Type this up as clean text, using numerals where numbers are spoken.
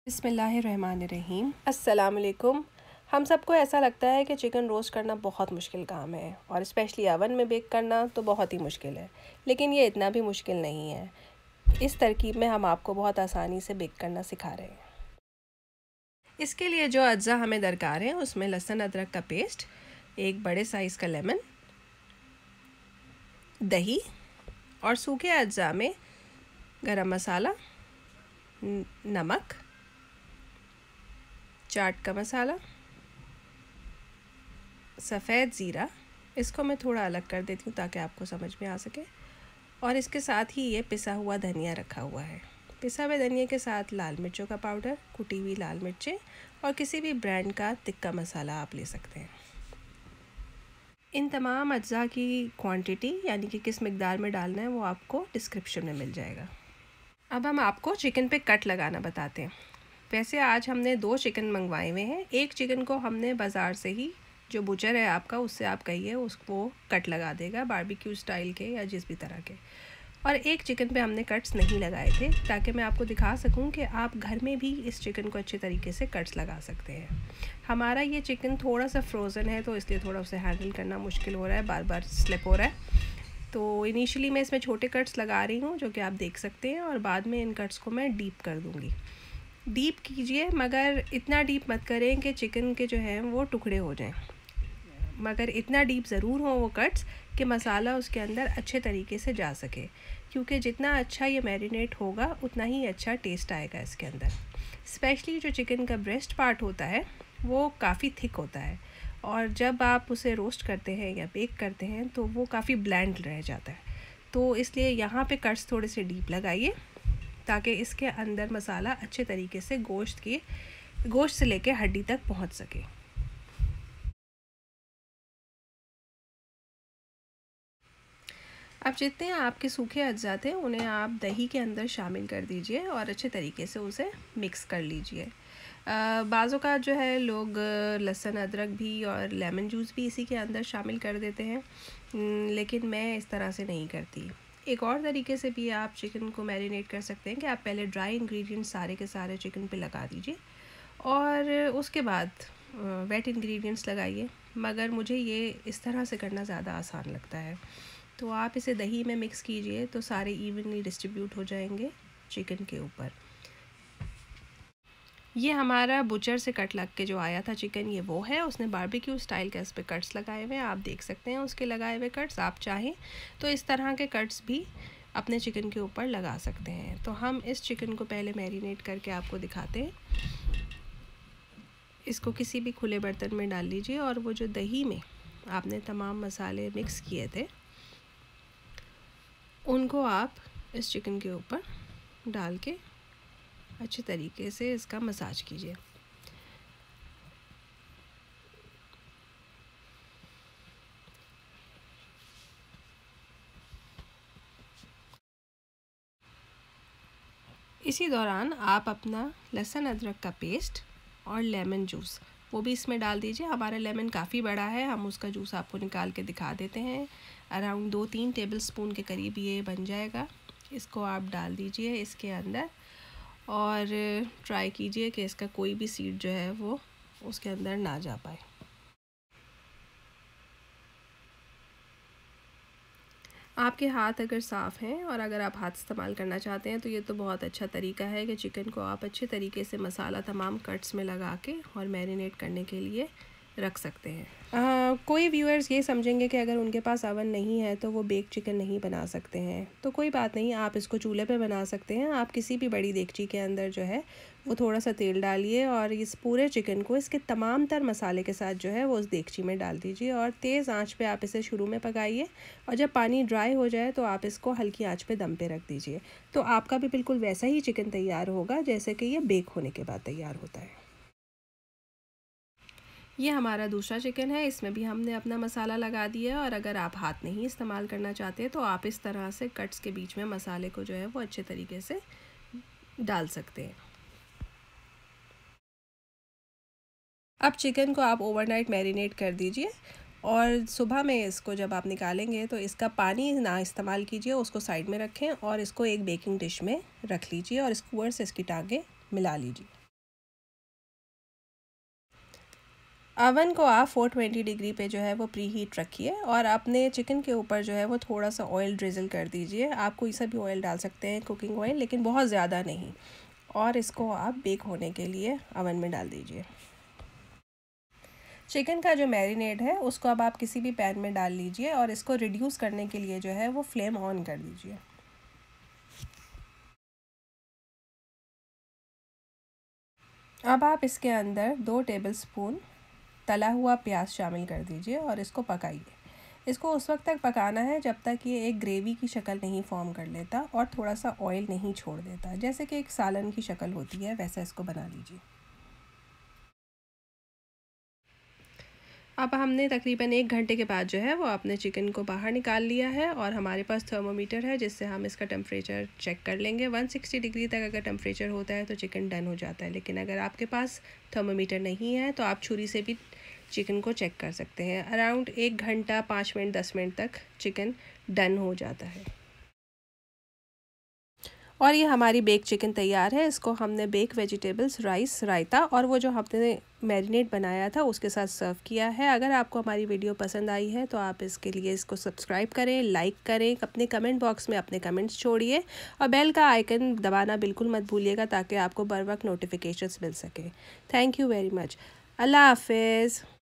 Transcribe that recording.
बिस्मिल्लाहिर्रहमानिर्रहीम। अस्सलाम वालेकुम। हम सबको ऐसा लगता है कि चिकन रोस्ट करना बहुत मुश्किल काम है और स्पेशली अवन में बेक करना तो बहुत ही मुश्किल है, लेकिन ये इतना भी मुश्किल नहीं है। इस तरकीब में हम आपको बहुत आसानी से बेक करना सिखा रहे हैं। इसके लिए जो अज्जा हमें दरकार है उसमें लहसुन अदरक का पेस्ट, एक बड़े साइज़ का लेमन, दही और सूखे अज्जा में गरम मसाला, नमक, चाट का मसाला, सफ़ेद ज़ीरा, इसको मैं थोड़ा अलग कर देती हूँ ताकि आपको समझ में आ सके, और इसके साथ ही ये पिसा हुआ धनिया रखा हुआ है। पिसा हुए धनिया के साथ लाल मिर्चों का पाउडर, कुटी हुई लाल मिर्चें और किसी भी ब्रांड का तिक्का मसाला आप ले सकते हैं। इन तमाम अज्जा की क्वांटिटी यानी कि किस मिकदार में डालना है वो आपको डिस्क्रिप्शन में मिल जाएगा। अब हम आपको चिकन पे कट लगाना बताते हैं। वैसे आज हमने 2 चिकन मंगवाए हुए हैं। एक चिकन को हमने बाज़ार से ही, जो बुचर है आपका, उससे आप कहिए उसको कट लगा देगा, बारबेक्यू स्टाइल के या जिस भी तरह के। और एक चिकन पे हमने कट्स नहीं लगाए थे ताकि मैं आपको दिखा सकूं कि आप घर में भी इस चिकन को अच्छे तरीके से कट्स लगा सकते हैं। हमारा ये चिकन थोड़ा सा फ्रोज़न है तो इसलिए थोड़ा उसे हैंडल करना मुश्किल हो रहा है, बार बार स्लिप हो रहा है। तो इनिशियली मैं इसमें छोटे कट्स लगा रही हूँ जो कि आप देख सकते हैं, और बाद में इन कट्स को मैं डीप कर दूँगी। डीप कीजिए मगर इतना डीप मत करें कि चिकन के जो हैं वो टुकड़े हो जाएं, मगर इतना डीप ज़रूर हो वो कट्स कि मसाला उसके अंदर अच्छे तरीके से जा सके, क्योंकि जितना अच्छा ये मैरिनेट होगा उतना ही अच्छा टेस्ट आएगा इसके अंदर। स्पेशली जो चिकन का ब्रेस्ट पार्ट होता है वो काफ़ी थिक होता है, और जब आप उसे रोस्ट करते हैं या बेक करते हैं तो वो काफ़ी ब्लैंड रह जाता है। तो इसलिए यहाँ पे कट्स थोड़े से डीप लगाइए ताकि इसके अंदर मसाला अच्छे तरीके से गोश्त से लेके हड्डी तक पहुँच सके। अब जितने आपके सूखे अज्जा थे उन्हें आप दही के अंदर शामिल कर दीजिए और अच्छे तरीके से उसे मिक्स कर लीजिए। बाज़ों का जो है लोग लहसुन अदरक भी और लेमन जूस भी इसी के अंदर शामिल कर देते हैं, लेकिन मैं इस तरह से नहीं करती। एक और तरीके से भी आप चिकन को मैरिनेट कर सकते हैं कि आप पहले ड्राई इंग्रेडिएंट्स सारे के सारे चिकन पे लगा दीजिए और उसके बाद वेट इंग्रेडिएंट्स लगाइए, मगर मुझे ये इस तरह से करना ज़्यादा आसान लगता है। तो आप इसे दही में मिक्स कीजिए तो सारे इवनली डिस्ट्रीब्यूट हो जाएंगे चिकन के ऊपर। ये हमारा बुचर से कट लग के जो आया था चिकन, ये वो है। उसने बारबेक्यू स्टाइल के इस पे कट्स लगाए हुए हैं, आप देख सकते हैं उसके लगाए हुए कट्स। आप चाहें तो इस तरह के कट्स भी अपने चिकन के ऊपर लगा सकते हैं। तो हम इस चिकन को पहले मैरिनेट करके आपको दिखाते हैं। इसको किसी भी खुले बर्तन में डाल लीजिए और वो जो दही में आपने तमाम मसाले मिक्स किए थे उनको आप इस चिकन के ऊपर डाल के अच्छे तरीके से इसका मसाज कीजिए। इसी दौरान आप अपना लहसुन अदरक का पेस्ट और लेमन जूस वो भी इसमें डाल दीजिए। हमारा लेमन काफ़ी बड़ा है, हम उसका जूस आपको निकाल के दिखा देते हैं। अराउंड 2-3 टेबलस्पून के करीब ये बन जाएगा। इसको आप डाल दीजिए इसके अंदर और ट्राई कीजिए कि इसका कोई भी सीड जो है वो उसके अंदर ना जा पाए। आपके हाथ अगर साफ़ हैं और अगर आप हाथ इस्तेमाल करना चाहते हैं तो ये तो बहुत अच्छा तरीका है कि चिकन को आप अच्छे तरीके से मसाला तमाम कट्स में लगा के और मैरिनेट करने के लिए रख सकते हैं। कोई व्यूअर्स ये समझेंगे कि अगर उनके पास अवन नहीं है तो वो बेक चिकन नहीं बना सकते हैं, तो कोई बात नहीं, आप इसको चूल्हे पे बना सकते हैं। आप किसी भी बड़ी देगची के अंदर जो है वो थोड़ा सा तेल डालिए और इस पूरे चिकन को इसके तमाम तर मसाले के साथ जो है वो उस देगची में डाल दीजिए और तेज़ आंच पे आप इसे शुरू में पकाइए, और जब पानी ड्राई हो जाए तो आप इसको हल्की आंच पे दम पे रख दीजिए। तो आपका भी बिल्कुल वैसा ही चिकन तैयार होगा जैसे कि ये बेक होने के बाद तैयार होता है। ये हमारा दूसरा चिकन है, इसमें भी हमने अपना मसाला लगा दिया है, और अगर आप हाथ नहीं इस्तेमाल करना चाहते तो आप इस तरह से कट्स के बीच में मसाले को जो है वो अच्छे तरीके से डाल सकते हैं। अब चिकन को आप ओवरनाइट मैरिनेट कर दीजिए और सुबह में इसको जब आप निकालेंगे तो इसका पानी ना इस्तेमाल कीजिए, उसको साइड में रखें और इसको एक बेकिंग डिश में रख लीजिए और स्क्यूअर से इसकी टांगें मिला लीजिए। अवन को आप 420 डिग्री पे जो है वो प्री हीट रखिए और अपने चिकन के ऊपर जो है वो थोड़ा सा ऑयल ड्रिजल कर दीजिए। आप कोई सा भी ऑयल डाल सकते हैं, कुकिंग ऑयल, लेकिन बहुत ज़्यादा नहीं। और इसको आप बेक होने के लिए अवन में डाल दीजिए। चिकन का जो मैरिनेड है उसको अब आप किसी भी पैन में डाल लीजिए और इसको रिड्यूस करने के लिए जो है वो फ्लेम ऑन कर दीजिए। अब आप इसके अंदर 2 टेबलस्पून तला हुआ प्याज शामिल कर दीजिए और इसको पकाइए। इसको उस वक्त तक पकाना है जब तक ये एक ग्रेवी की शक्ल नहीं फॉर्म कर लेता और थोड़ा सा ऑयल नहीं छोड़ देता। जैसे कि एक सालन की शक्ल होती है वैसा इसको बना लीजिए। अब हमने तकरीबन 1 घंटे के बाद जो है वो अपने चिकन को बाहर निकाल लिया है और हमारे पास थर्मोमीटर है जिससे हम इसका टेम्परेचर चेक कर लेंगे। 160 डिग्री तक अगर टेम्परेचर होता है तो चिकन डन हो जाता है, लेकिन अगर आपके पास थर्मोमीटर नहीं है तो आप छुरी से भी चिकन को चेक कर सकते हैं। अराउंड 1 घंटा 5 मिनट 10 मिनट तक चिकन डन हो जाता है और ये हमारी बेक चिकन तैयार है। इसको हमने बेक वेजिटेबल्स, राइस, रायता और वो जो हमने मैरिनेट बनाया था उसके साथ सर्व किया है। अगर आपको हमारी वीडियो पसंद आई है तो आप इसके लिए इसको सब्सक्राइब करें, लाइक करें, अपने कमेंट बॉक्स में अपने कमेंट्स छोड़िए और बेल का आइकन दबाना बिल्कुल मत भूलिएगा ताकि आपको बर वक्त नोटिफिकेशंस मिल सके। Thank you very much. अल्लाह हाफिज़।